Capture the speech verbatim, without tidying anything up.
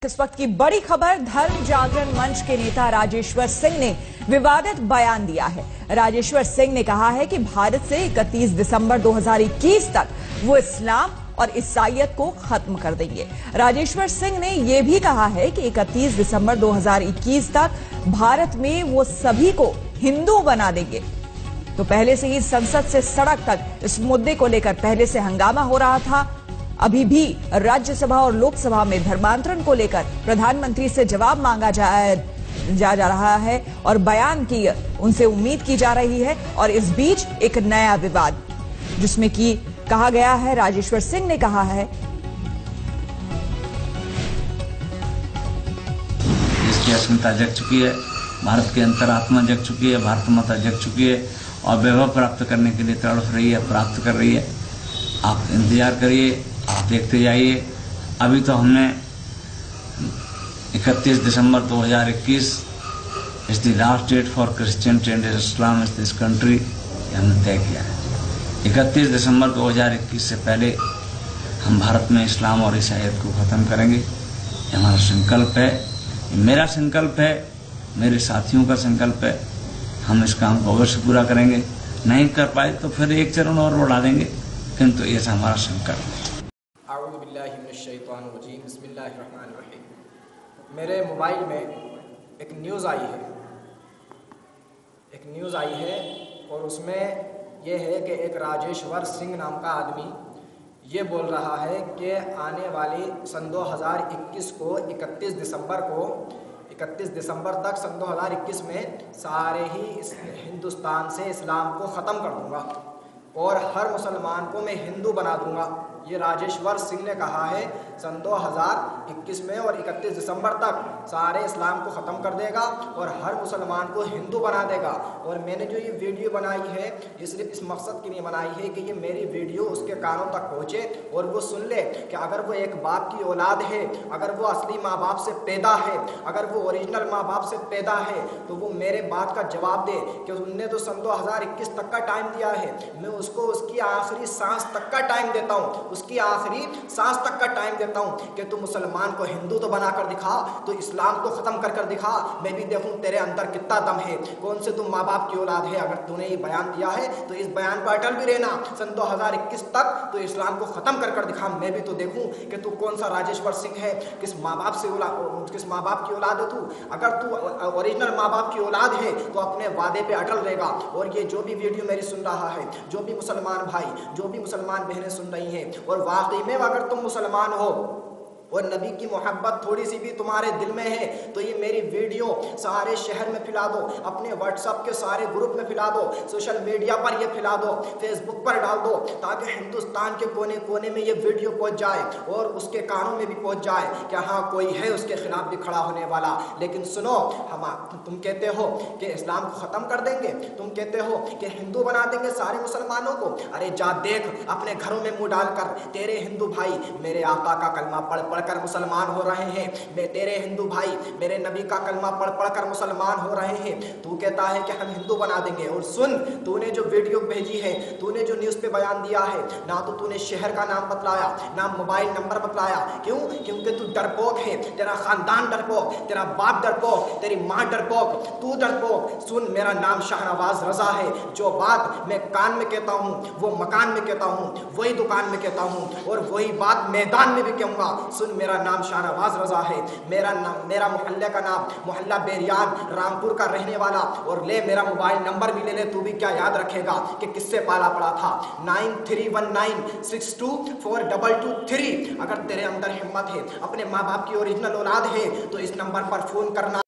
इस वक्त की बड़ी खबर, धर्म जागरण मंच के नेता राजेश्वर सिंह ने विवादित बयान दिया है। राजेश्वर सिंह ने कहा है कि भारत से इकतीस दिसंबर दो हज़ार इक्कीस तक वो इस्लाम और ईसाईयत को खत्म कर देंगे। राजेश्वर सिंह ने यह भी कहा है कि इकतीस दिसंबर दो हज़ार इक्कीस तक भारत में वो सभी को हिंदू बना देंगे। तो पहले से ही संसद से सड़क तक इस मुद्दे को लेकर पहले से हंगामा हो रहा था। अभी भी राज्यसभा और लोकसभा में धर्मांतरण को लेकर प्रधानमंत्री से जवाब मांगा जा, जा जा रहा है और बयान की उनसे उम्मीद की जा रही है। और इस बीच एक नया विवाद जिसमें कि कहा गया है, राजेश्वर सिंह ने कहा है, इसकी अस्मिता जग चुकी है, भारत की अंतरात्मा जग चुकी है, भारत माता जग चुकी है और वैभव प्राप्त करने के लिए तड़प रही है, प्राप्त कर रही है। आप इंतजार करिए, आप देखते जाइए। अभी तो हमने इकतीस दिसंबर दो हज़ार इक्कीस is the last date for Christian and Islam in this country हमने तय किया है। इकतीस दिसंबर दो हज़ार इक्कीस से पहले हम भारत में इस्लाम और ईसाईयत को ख़त्म करेंगे। ये हमारा संकल्प है, मेरा संकल्प है, मेरे साथियों का संकल्प है। हम इस काम को अवश्य पूरा करेंगे। नहीं कर पाए तो फिर एक चरण और बढ़ा देंगे, किंतु ये हमारा संकल्प है। आऊज़ु बिल्लाहि मिनश शैतानिर रजीम, बिस्मिल्लाहिर रहमानिर रहीम। मेरे मोबाइल में एक न्यूज़ आई है एक न्यूज़ आई है और उसमें यह है कि एक राजेश्वर सिंह नाम का आदमी ये बोल रहा है कि आने वाली सन दो हज़ार इक्कीस को इकतीस दिसंबर को इकतीस दिसंबर तक सन दो हज़ार इक्कीस में सारे ही इस हिंदुस्तान से इस्लाम को ख़त्म कर दूंगा और हर मुसलमान को मैं हिंदू बना दूंगा। ये राजेश्वर सिंह ने कहा है सन दो हज़ार इक्कीस में और इकतीस दिसंबर तक सारे इस्लाम को ख़त्म कर देगा और हर मुसलमान को हिंदू बना देगा। और मैंने जो ये वीडियो बनाई है ये सिर्फ इस मकसद के लिए बनाई है कि ये मेरी वीडियो उसके कानों तक पहुँचे और वो सुन ले कि अगर वो एक बाप की औलाद है, अगर वो असली माँ बाप से पैदा है, अगर वो ओरिजिनल माँ बाप से पैदा है, तो वो मेरे बात का जवाब दे कि उनने तो सन दो हज़ार इक्कीस तक का टाइम दिया है। मैं उसको उसकी आखिरी सांस तक का टाइम देता हूँ, उसकी आखिरी सांस तक का टाइम देता हूँ कि तू मुसलमान को हिंदू तो बना कर दिखा, तो इस्लाम को ख़त्म कर कर दिखा, मैं भी देखूँ तेरे अंदर कितना दम है, कौन से तुम माँ बाप की औलाद है। अगर तूने ये बयान दिया है तो इस बयान पर अटल भी रहना, सन दो हज़ार इक्कीस तक तो इस्लाम को ख़त्म कर कर दिखा, मैं भी तो देखूँ कि तू कौन सा राजेश्वर सिंह है, किस माँ बाप से औलाद किस माँ बाप की औलाद है तू। अगर तू ओरिजिनल माँ बाप की औलाद है तो अपने वादे पे अटल रहेगा। और ये जो भी वीडियो मेरी सुन रहा है, जो भी मुसलमान भाई, जो भी मुसलमान बहनें सुन रही हैं और वाकई में अगर तुम मुसलमान हो और नबी की मोहब्बत थोड़ी सी भी तुम्हारे दिल में है तो ये मेरी वीडियो सारे शहर में फैला दो, अपने व्हाट्सएप के सारे ग्रुप में फैला दो, सोशल मीडिया पर ये फैला दो, फेसबुक पर डाल दो, ताकि हिंदुस्तान के कोने कोने में ये वीडियो पहुंच जाए और उसके कानों में भी पहुंच जाए कि हाँ कोई है उसके खिलाफ भी खड़ा होने वाला। लेकिन सुनो, हम तुम कहते हो कि इस्लाम को ख़त्म कर देंगे, तुम कहते हो कि हिंदू बना देंगे सारे मुसलमानों को। अरे जा देख अपने घरों में मुँह डालकर, तेरे हिंदू भाई मेरे आका का कलमा पढ़ पढ़ कर मुसलमान हो रहे हैं, मैं तेरे हिंदू भाई मेरे नबी का कलमा पढ़ पढ़ कर मुसलमान हो रहे हैं। तू कहता है कि हम हिंदू बना देंगे। और सुन, तूने जो वीडियो भेजी है, तूने जो न्यूज़ पे बयान दिया है, ना तो तूने शहर का नाम बतलाया, ना मोबाइल नंबर बतलाया। क्यों? क्योंकि तू डरपोक है, तेरा खानदान डरपोक, तेरा बाप डरपोक, तेरी माँ डरपोक, तू डरपोक। सुन, मेरा नाम शाहनवाज रजा है, जो बात मैं कान में कहता हूँ वो मकान में कहता हूँ, वही दुकान में कहता हूँ और वही बात मैदान में भी कहूँगा। सुन, मेरा नाम शाहनवाज रजा है, मेरा नाम मेरा मोहल्ले का नाम मोहल्ला बेरियान रामपुर का रहने वाला। और ले मेरा मोबाइल नंबर भी ले ले, तू भी क्या याद रखेगा कि किससे पाला पड़ा था। Nine three one nine six two four double two three. अगर तेरे अंदर हिम्मत है, अपने माँ बाप की ओरिजिनल औलाद है, तो इस नंबर पर फोन करना।